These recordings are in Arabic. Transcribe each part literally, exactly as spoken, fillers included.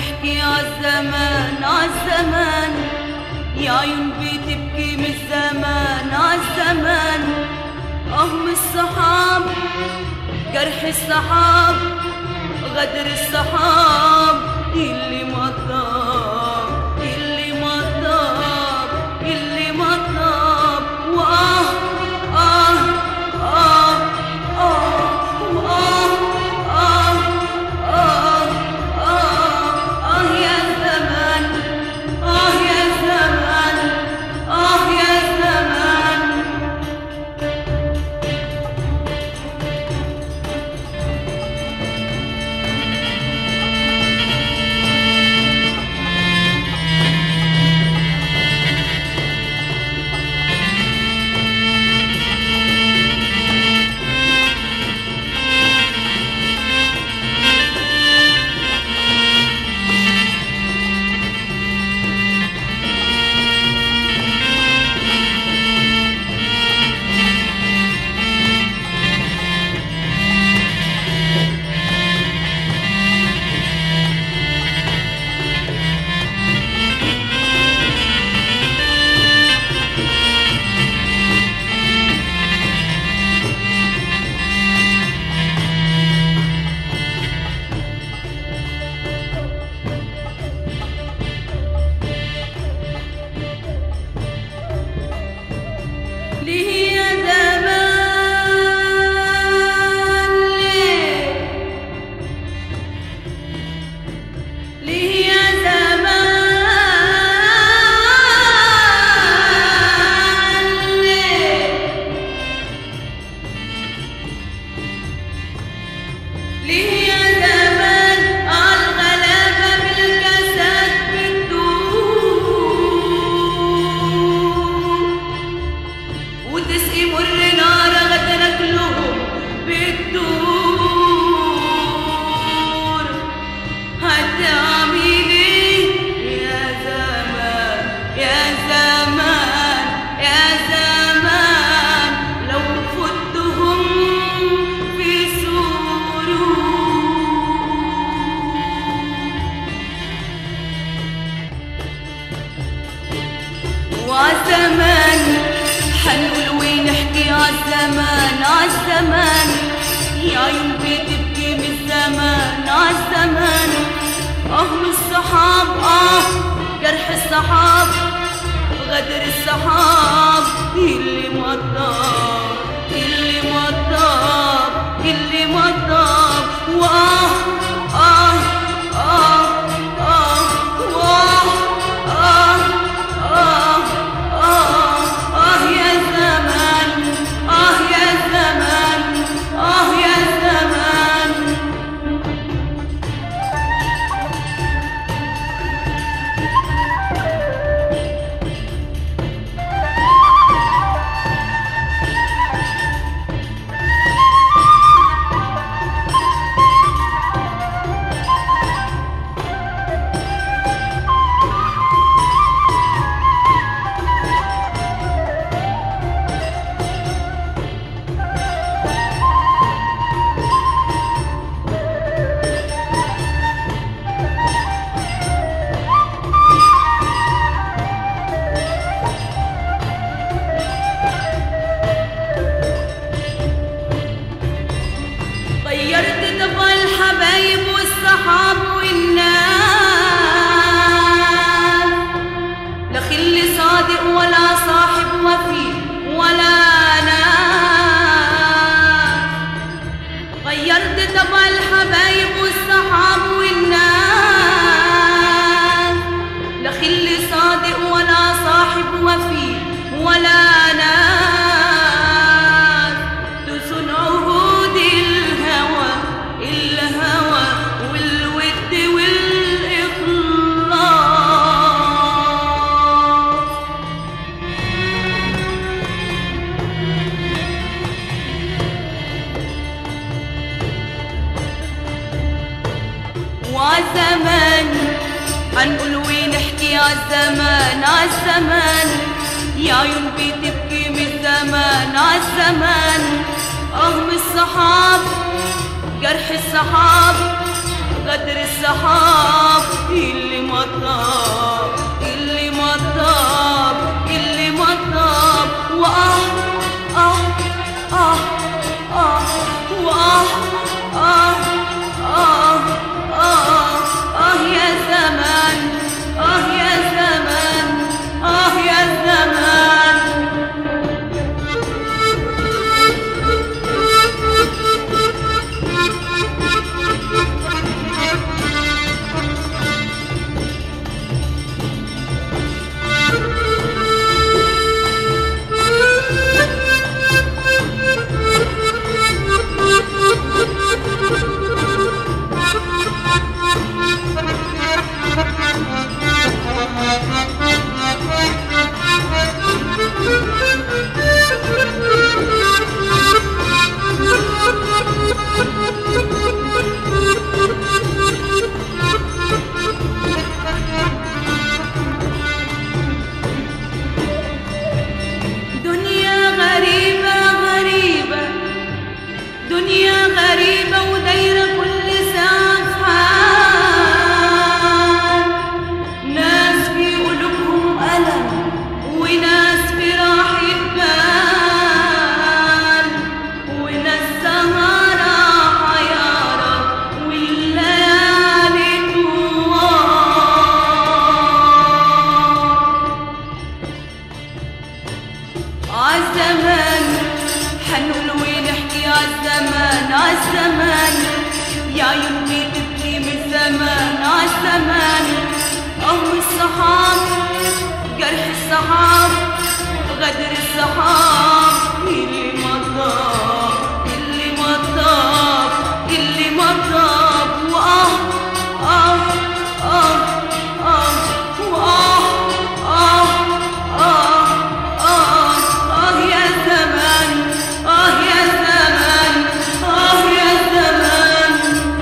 ونحكي عالزمان عالزمان، يا عيون بتبكي من الزمان عالزمان. اه من الصحاب جرح الصحاب، غدر الصحاب اللي ما طاب اللي ما طاب اللي ما طاب. وآه آه آه آه وآه آه آه آه آه يا زمان، آه يا زمان، آه يا زمان. ليه يا زمان ليه ليه يا زمان ليه ليه يا زمان عالغلابة بالجسد بتدوب وتسقي مر نار غدرك لهم بتدور. هتعمل ايه يا زمان يا زمان يا زمان لو فتهم في سرور؟ وعالزمان حنقول ونحكي عالزمان عالزمان، يا عيون بتبكي من الزمان عالزمان. اه من الصحاب اه جرح الصحاب، غدر الصحاب اللي ما طاب اللي ما طاب اللي ما طاب. واه اه اه اه واه اه آه آه آه يا زمان، آه يا زمان، آه يا زمان. غيرت طبع الحبايب والصحاب والناس، لا خل صادق ولا صاحب وفي ولا ناس. غيرت طبع الحبايب والصحاب والناس، لا خل صادق ولا صاحب وفي ولا ناس. تسن عهود الهوى الهوى والود والإخلاص. وعالزمان حنقول ونحكي عالزمان عالزمان، يا عيون بتبكي من الزمان عالزمان. اه من الصحاب جرح الصحاب، غدر الصحاب السحاب غدر السحاب اللي مطاب اللي مطاب اللي مطاب وآه آه آه آه وآه آه آه آه آه يا زمان آه يا زمان آه يا زمان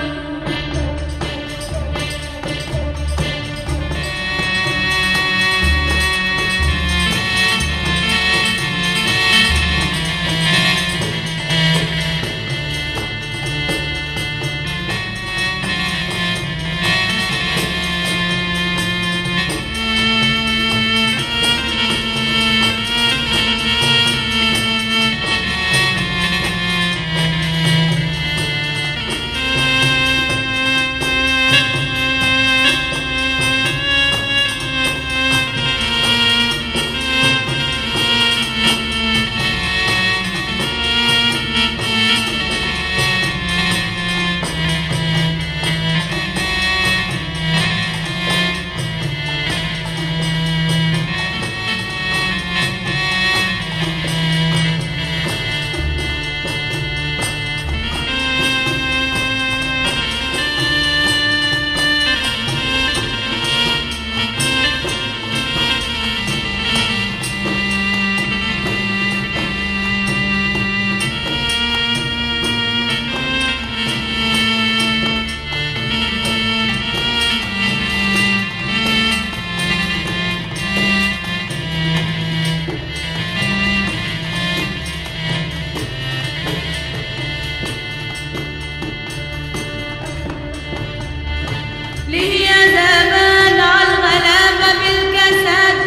ليه يا زمان عالغلابة بالكاسات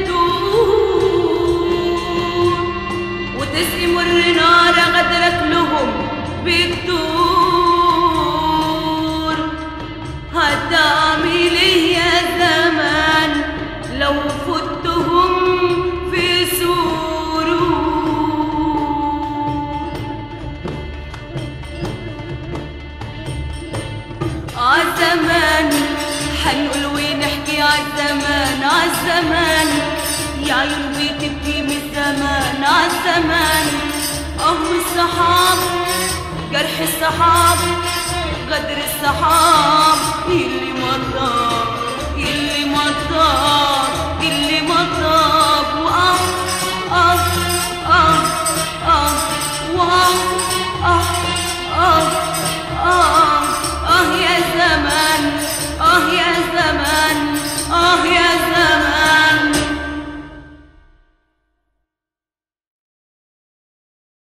بتدور وتسقي مر نار غدرك لهم بتدور هتعمل ايه يا زمان لو فتهم في سرور عالزمان حنقول ونحكي عالزمان عالزمان يا عيون بتبكي من الزمان عالزمان اه السحاب جرح السحاب غدر السحاب اللي